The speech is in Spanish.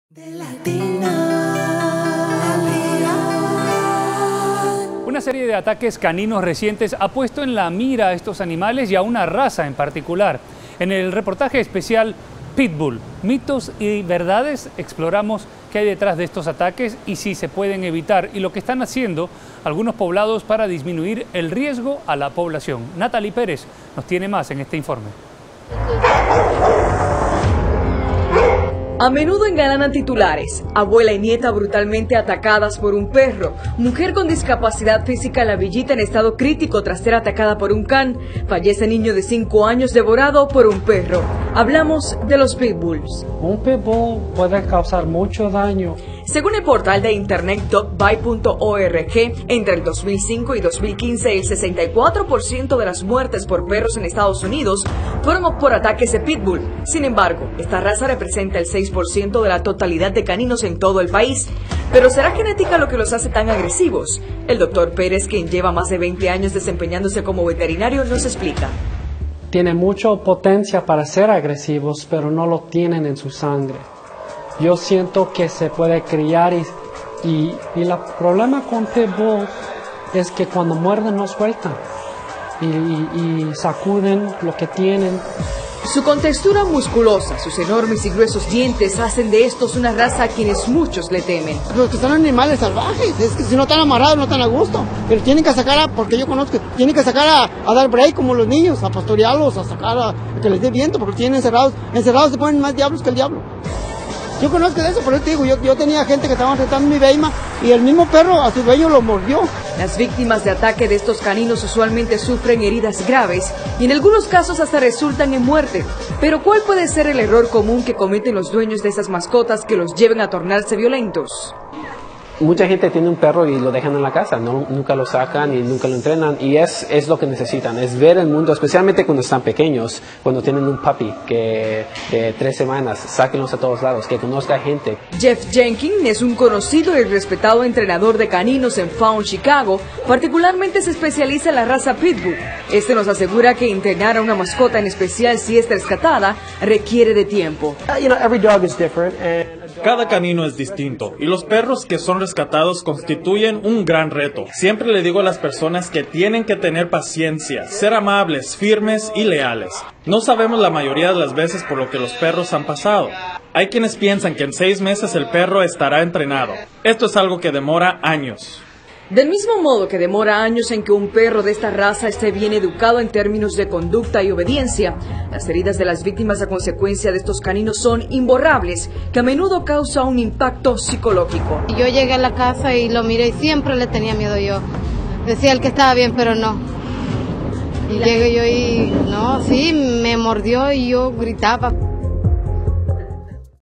De Latina. Una serie de ataques caninos recientes ha puesto en la mira a estos animales y a una raza en particular. En el reportaje especial Pitbull, mitos y verdades, exploramos qué hay detrás de estos ataques y si se pueden evitar y lo que están haciendo algunos poblados para disminuir el riesgo a la población. Natalie Pérez nos tiene más en este informe. A menudo engalanan titulares: abuela y nieta brutalmente atacadas por un perro, mujer con discapacidad física La Villita en estado crítico tras ser atacada por un can, fallece niño de 5 años devorado por un perro. Hablamos de los pitbulls. Un pitbull puede causar mucho daño. Según el portal de internet dogby.org, entre el 2005 y 2015 el 64% de las muertes por perros en Estados Unidos fueron por ataques de pitbull. Sin embargo, esta raza representa el 6% de la totalidad de caninos en todo el país. ¿Pero será genética lo que los hace tan agresivos? El doctor Pérez, quien lleva más de 20 años desempeñándose como veterinario, nos explica. Tienen mucha potencia para ser agresivos, pero no lo tienen en su sangre. Yo siento que se puede criar y el problema con pitbull es que cuando muerden no sueltan y sacuden lo que tienen. Su contextura musculosa, sus enormes y gruesos dientes hacen de estos una raza a quienes muchos le temen. Los que son animales salvajes, es que si no están amarrados no están a gusto, pero tienen que sacar porque yo conozco, tienen que sacar a dar break como los niños, a pastorearlos, a sacar a que les dé viento, porque tienen encerrados se ponen más diablos que el diablo. Yo conozco de eso, por eso te digo, yo tenía gente que estaba tratando mi beima y el mismo perro a su dueño lo mordió. Las víctimas de ataque de estos caninos usualmente sufren heridas graves y en algunos casos hasta resultan en muerte. Pero ¿cuál puede ser el error común que cometen los dueños de esas mascotas que los lleven a tornarse violentos? Mucha gente tiene un perro y lo dejan en la casa, nunca lo sacan y nunca lo entrenan, y es lo que necesitan, es ver el mundo, especialmente cuando están pequeños, cuando tienen un puppy que de 3 semanas, sáquenlos a todos lados, que conozca gente. Jeff Jenkins es un conocido y respetado entrenador de caninos en Fawn, Chicago, particularmente se especializa en la raza Pitbull. Este nos asegura que entrenar a una mascota, en especial si es rescatada, requiere de tiempo. Cada canino es distinto y los perros que son rescatados constituyen un gran reto. Siempre le digo a las personas que tienen que tener paciencia, ser amables, firmes y leales. No sabemos la mayoría de las veces por lo que los perros han pasado. Hay quienes piensan que en 6 meses el perro estará entrenado. Esto es algo que demora años. Del mismo modo que demora años en que un perro de esta raza esté bien educado en términos de conducta y obediencia, las heridas de las víctimas a consecuencia de estos caninos son imborrables, que a menudo causa un impacto psicológico. Yo llegué a la casa y lo miré y siempre le tenía miedo yo. Decía él que estaba bien, pero no. Y llegué yo y no, sí, me mordió y yo gritaba.